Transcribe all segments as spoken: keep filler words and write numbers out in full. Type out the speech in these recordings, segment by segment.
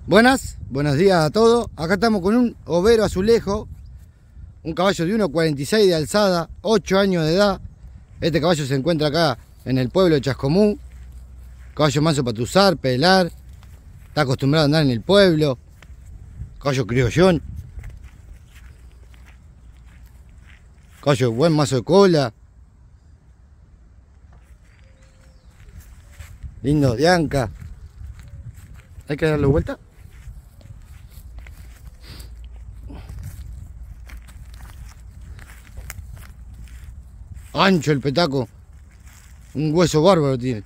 Buenas, buenos días a todos. Acá estamos con un overo azulejo, un caballo de uno cuarenta y seis de alzada, ocho años de edad. Este caballo se encuentra acá en el pueblo de Chascomú. Caballo manso para tuzar, pelar. Está acostumbrado a andar en el pueblo. Caballo criollón. Caballo buen mazo de cola. Lindo de anca. Hay que darle vuelta. Ancho el petaco. Un hueso bárbaro tiene.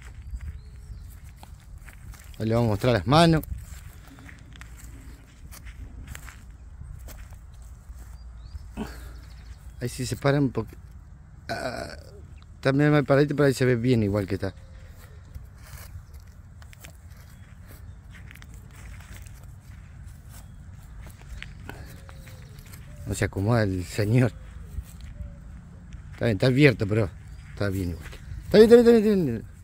Ahí le vamos a mostrar las manos. Ahí sí se para un poquito. Ah, también mal paradito, pero ahí se ve bien igual que está. No se acomoda el señor. Está bien, está abierto, pero está bien igual. Está bien, está bien, está bien, está bien.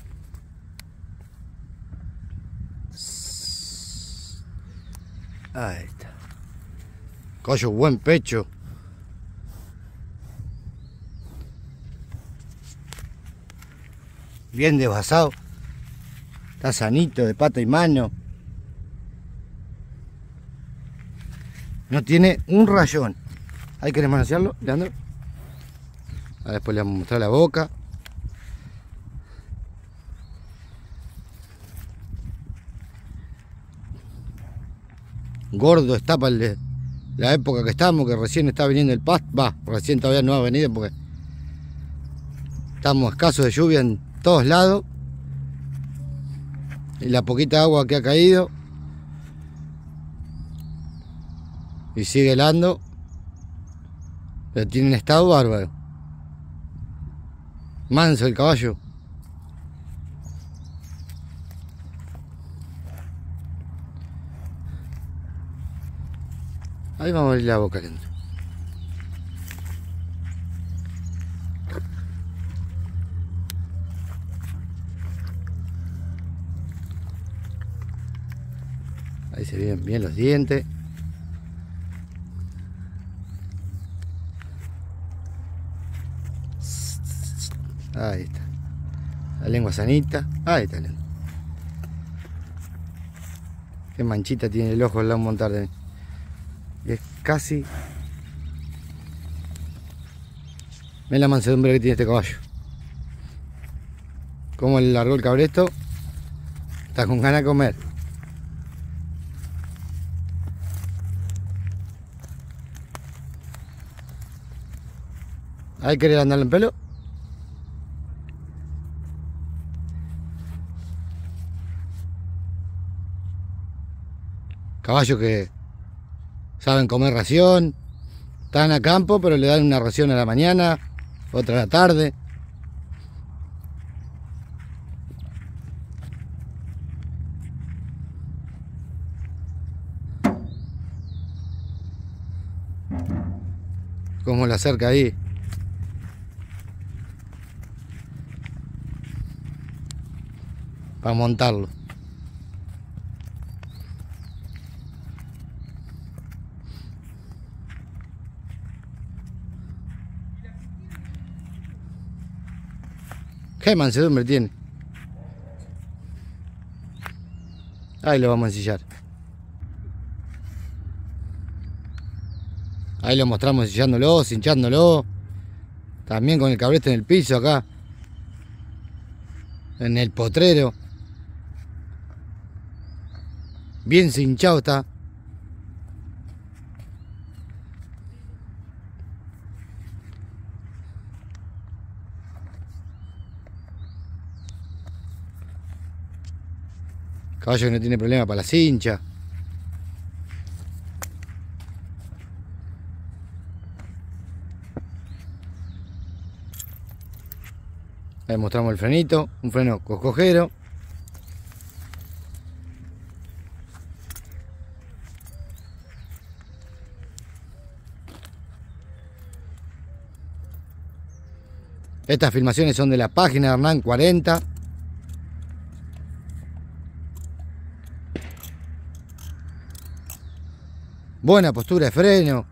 Ahí está. Caballo buen pecho. Bien desvasado. Está sanito de pata y mano. No tiene un rayón. Hay que manosearlo, Leandro. Ahora después le vamos a mostrar la boca. Gordo está para el, la época que estamos, que recién está viniendo el pasto. Va, recién todavía no ha venido porque estamos escasos de lluvia en todos lados. Y la poquita agua que ha caído. Y sigue helando. Pero tiene un estado bárbaro. Manso el caballo. Ahí vamos a abrir la boca adentro. Ahí se ven bien los dientes. Ahí está. La lengua sanita. Ahí está la lengua. Qué manchita tiene el ojo al lado montar de mí. Y es casi... Ven la mansedumbre que tiene este caballo. Como le largó el cabresto. Está con ganas de comer. ¿Hay que querer andarle en pelo? Caballos que saben comer ración, están a campo, pero le dan una ración a la mañana, otra a la tarde. Como la acerca ahí. Para montarlo. Qué mansedumbre tiene. Ahí lo vamos a ensillar. Ahí lo mostramos ensillándolo, cinchándolo. También con el cabreste en el piso acá. En el potrero. Bien cinchado está. Caballo que no tiene problema para la cincha. Ahí mostramos el frenito, un freno coscojero. Estas filmaciones son de la página de Hernán cuarenta. buena postura de freno.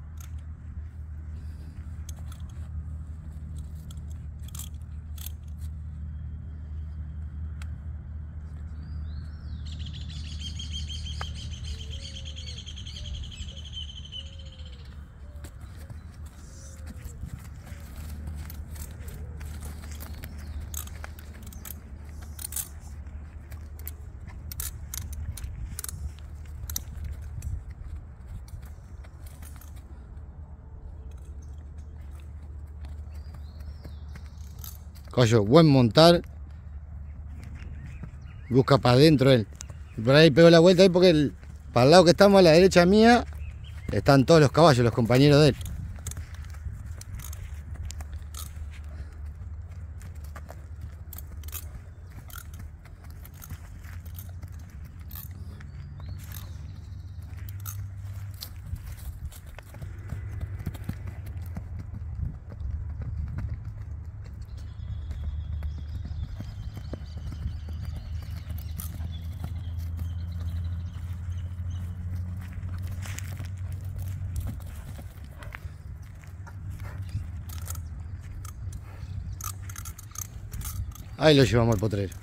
Caballo, buen montar. Busca para adentro él. Y por ahí pegó la vuelta ahí porque el, para el lado que estamos, a la derecha mía, están todos los caballos, los compañeros de él. Ahí lo llevamos al potrero.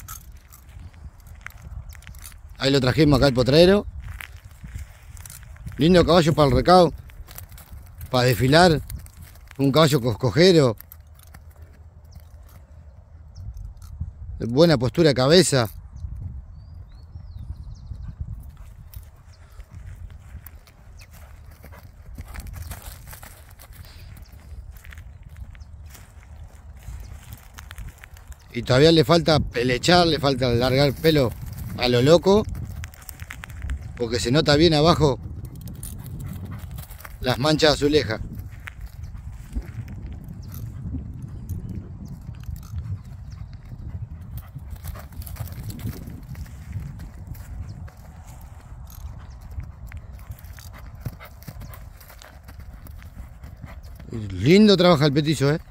Ahí lo trajimos acá al potrero. Lindo caballo para el recado. Para desfilar. Un caballo coscojero. Buena postura de cabeza. Y todavía le falta pelechar, le falta largar pelo a lo loco, porque se nota bien abajo las manchas azulejas. Lindo trabaja el petizo, eh.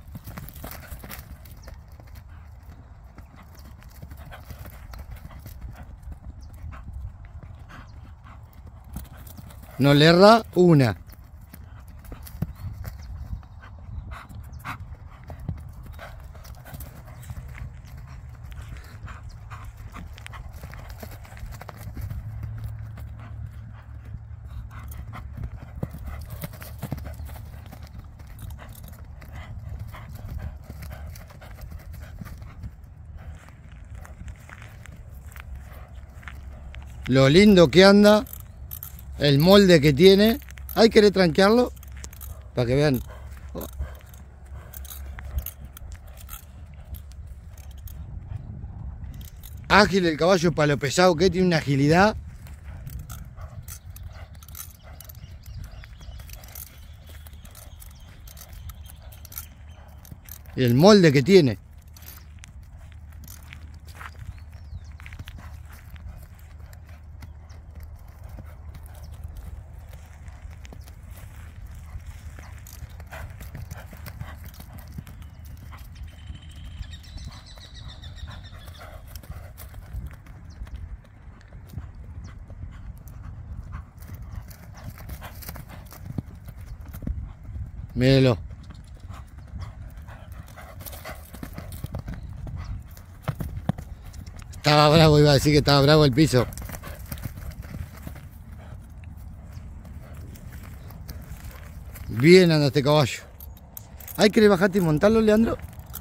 No le erra una. Lo lindo que anda, el molde que tiene. Hay que retranquearlo para que vean. Ágil el caballo para lo pesado que tiene, una agilidad. Y el molde que tiene. Mírelo. Estaba bravo, iba a decir que estaba bravo el piso. Bien anda este caballo. ¿Hay que bajarte y montarlo, Leandro?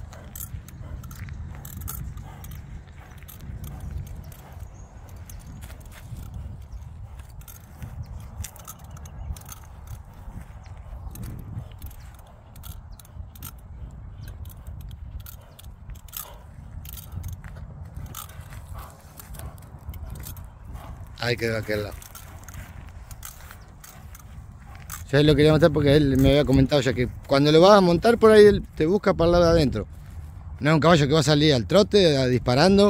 Ahí quedó aquel lado. Ya lo quería mostrar porque él me había comentado ya que cuando lo vas a montar por ahí él te busca para el lado de adentro. No es un caballo que va a salir al trote, a, disparando.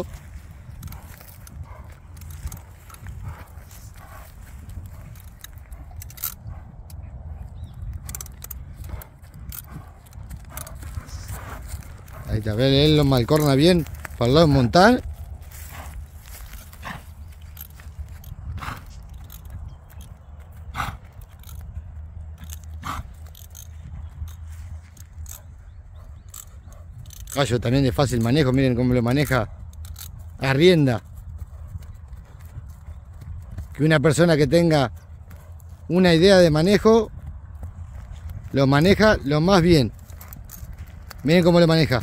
Ahí está, ve, él lo malcorna bien para el lado de montar. Caballo también de fácil manejo, miren cómo lo maneja a rienda. Que una persona que tenga una idea de manejo lo maneja lo más bien. Miren cómo lo maneja.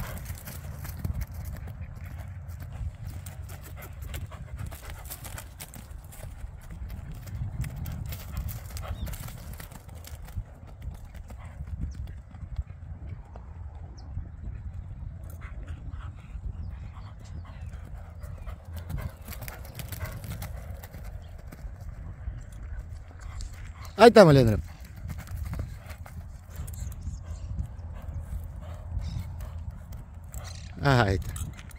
Ahí estamos, Leandro. Ahí está.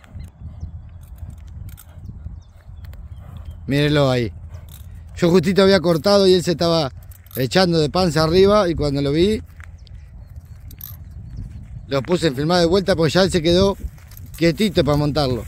Mírenlo ahí. Yo justito había cortado y él se estaba echando de panza arriba y cuando lo vi lo puse en filmar de vuelta porque ya él se quedó quietito para montarlo.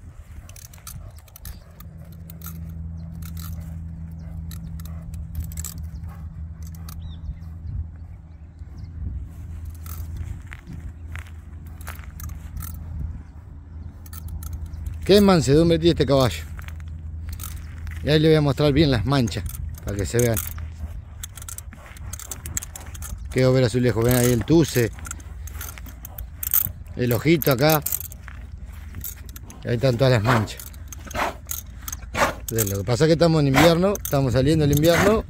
Qué mansedumbre tiene este caballo. Y ahí le voy a mostrar bien las manchas para que se vean. Qué overo azulejo, ven ahí el tuce, el ojito acá. Y ahí están todas las manchas. Lo que pasa es que estamos en invierno, estamos saliendo del invierno.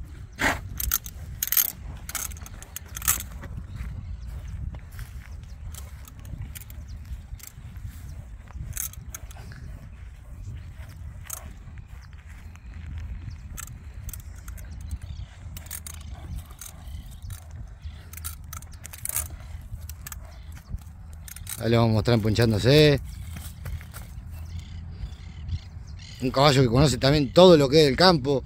Ahí le vamos a mostrar empunchándose. Un caballo que conoce también todo lo que es el campo.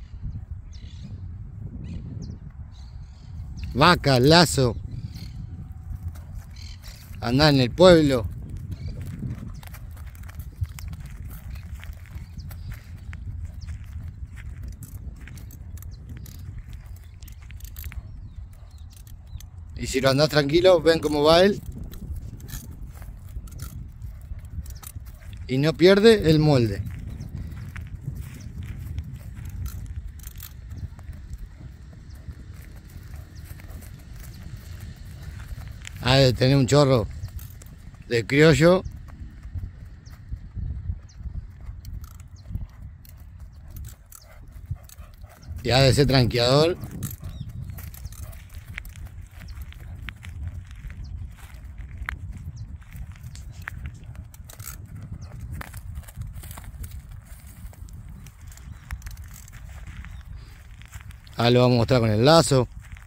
Vaca, lazo. Andar en el pueblo. Y si lo andás tranquilo, ven cómo va él. Y no pierde el molde. Ha de tener un chorro de criollo. Y ha de ser tranqueador. Ahora lo vamos a mostrar con el lazo.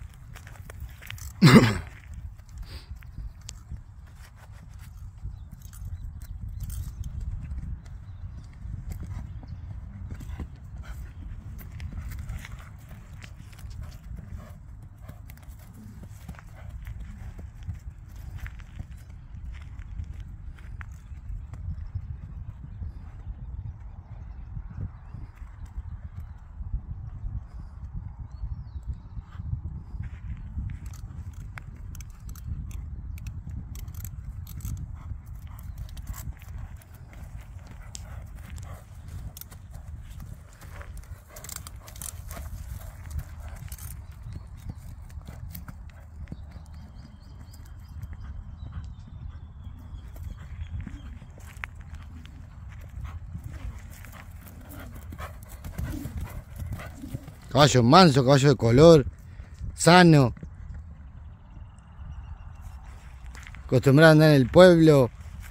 Caballo manso, caballo de color, sano. Acostumbrado a andar en el pueblo,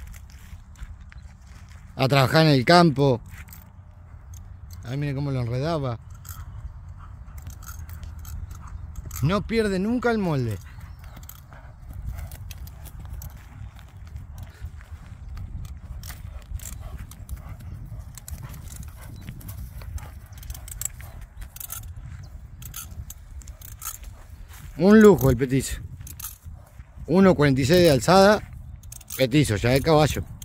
a trabajar en el campo. Ahí miren cómo lo enredaba. No pierde nunca el molde. Un lujo el petizo. uno cuarenta y seis de alzada, petizo, ya de caballo.